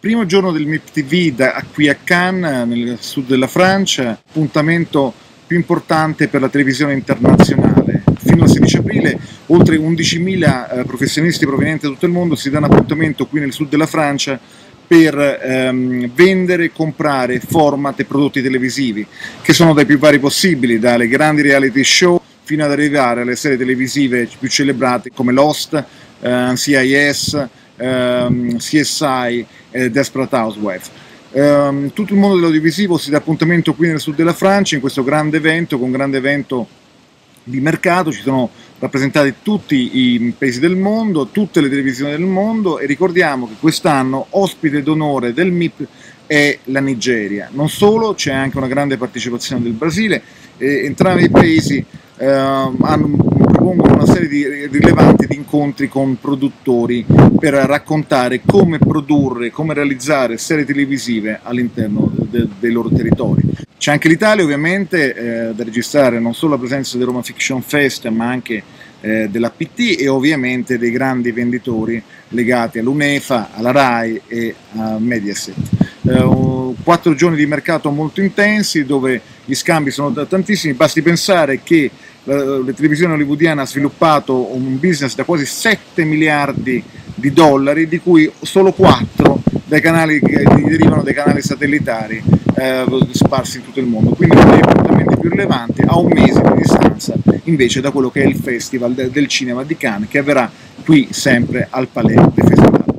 Primo giorno del MIP TV qui a Cannes, nel sud della Francia, appuntamento più importante per la televisione internazionale. Fino al 16 aprile oltre 11.000 professionisti provenienti da tutto il mondo si danno appuntamento qui nel sud della Francia per vendere e comprare format e prodotti televisivi, che sono dai più vari possibili, dalle grandi reality show fino ad arrivare alle serie televisive più celebrate come Lost, NCIS, CSI e Desperate Housewives. Tutto il mondo dell'audiovisivo si dà appuntamento qui nel sud della Francia in questo grande evento, con un grande evento di mercato. Ci sono rappresentati tutti i paesi del mondo, tutte le televisioni del mondo, e ricordiamo che quest'anno ospite d'onore del MIP è la Nigeria. Non solo, c'è anche una grande partecipazione del Brasile, e entrambi i paesi propongono una serie di rilevanti di incontri con produttori per raccontare come produrre, come realizzare serie televisive all'interno dei loro territori. C'è anche l'Italia, ovviamente, da registrare non solo la presenza del Roma Fiction Fest, ma anche della PT e ovviamente dei grandi venditori legati all'UNEFA, alla RAI e a Mediaset. 4 giorni di mercato molto intensi, dove gli scambi sono tantissimi. Basti pensare che la televisione hollywoodiana ha sviluppato un business da quasi 7 miliardi di dollari, di cui solo 4 dai canali che derivano dai canali satellitari sparsi in tutto il mondo. Quindi uno degli appuntamenti più rilevanti, a un mese di distanza invece da quello che è il Festival del Cinema di Cannes, che avverrà qui sempre al Palais des Festivals.